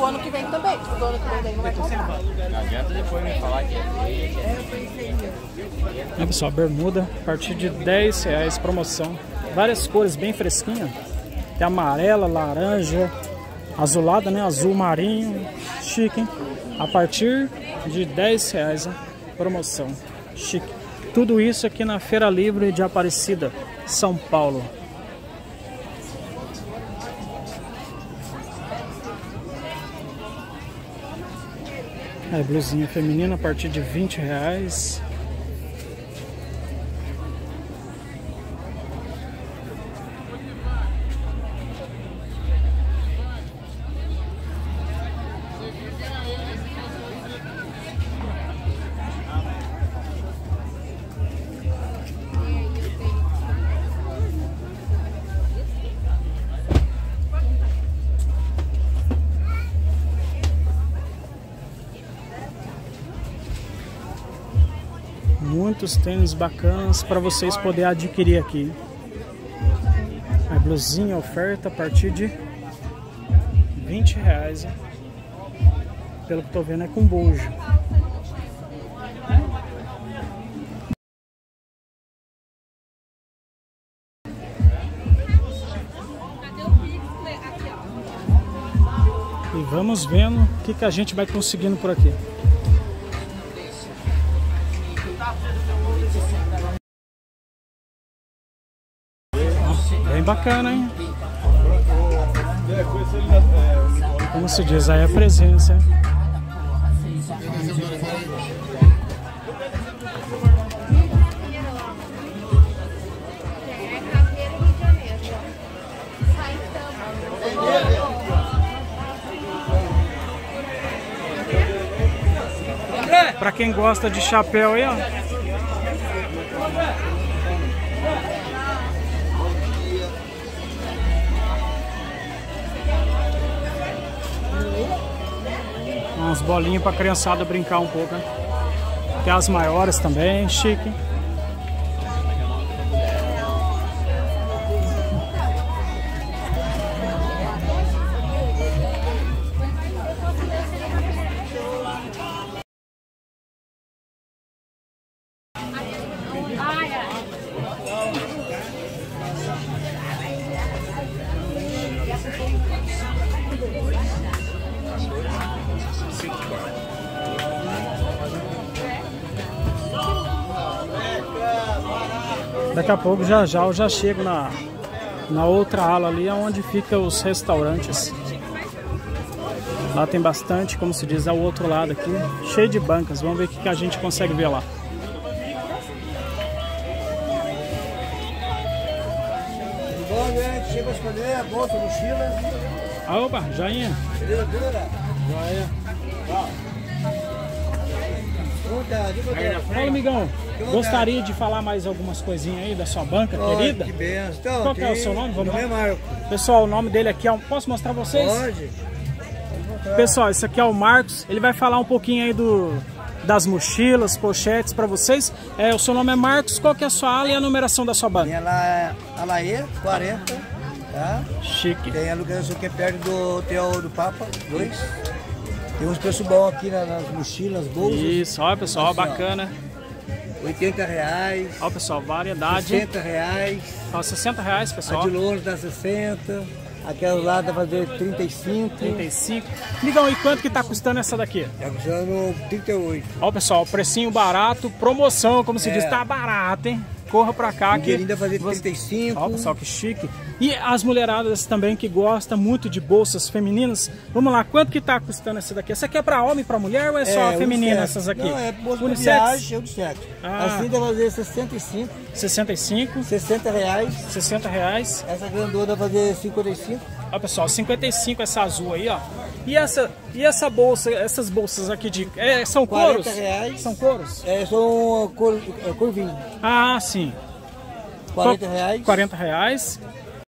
pro ano que vem também. O ano que vem daí não vai comprar. Não adianta depois me falar que Olha pessoal, bermuda a partir de R$10, promoção. Várias cores bem fresquinhas. Tem amarela, laranja, azulada, né? Azul marinho. Chique, hein? A partir de R$10, né? Promoção. Chique. Tudo isso aqui na Feira Livre de Aparecida, São Paulo. Blusinha feminina a partir de R$20. Muitos tênis bacanas para vocês poderem adquirir aqui. A blusinha oferta a partir de R$20. Pelo que estou vendo é com bojo. E vamos vendo o que a gente vai conseguindo por aqui. Bem bacana, hein? Como se diz, aí a presença. Pra quem gosta de chapéu aí, ó. Umas bolinhas pra criançada brincar um pouco, né? Tem as maiores também, chique. Daqui a pouco já eu já chego na outra ala ali, onde ficam os restaurantes. Lá tem bastante, como se diz, ao outro lado aqui, cheio de bancas. Vamos ver o que a gente consegue ver lá. Tudo bom, gente? Chega a escolher a bolsa, mochila. Ah, opa, joinha. Beleza, dura? Joia. Fala, amigão. Gostaria de falar mais algumas coisinhas aí da sua banca, querida? Que benção. Então, qual que é o seu nome? Vamos lá. Marco. Pessoal, o nome dele aqui é... Posso mostrar pra vocês? Pode. Pessoal, esse aqui é o Marcos. Ele vai falar um pouquinho aí das mochilas, pochetes pra vocês. O seu nome é Marcos. Qual que é a sua ala e a numeração da sua banca? Minha ala é Alaê, 40. Tá? Chique. Tem a localização que é perto do Hotel do Papa, 2. Tem uns preços bons aqui nas mochilas, bolsas. Isso, olha pessoal, assim, bacana. R$80. Olha pessoal, variedade. R$60. Ó, R$60, pessoal. A de longe dá 60. Aquela lá dá pra fazer 35. 35. Migão, e quanto que tá custando essa daqui? Tá custando 38. Ó pessoal, precinho barato, promoção, como se diz, tá barato, hein? Corra pra cá que ainda fazer 35. Ó pessoal, que chique. E as mulheradas também que gostam muito de bolsas femininas. Vamos lá, quanto que tá custando essa daqui? Essa aqui é pra homem e pra mulher ou é só feminina essas aqui? Não, é bolsa pra viagem, unissex. Assim dá pra fazer 65. 65. R$60. 60 reais. Essa grandona dá pra fazer 55. Ó pessoal, 55 essa azul aí, ó. E essa bolsa, essas bolsas aqui de... são couros? R$40. São couros? São curvinho. Ah, sim. R$40. R$40.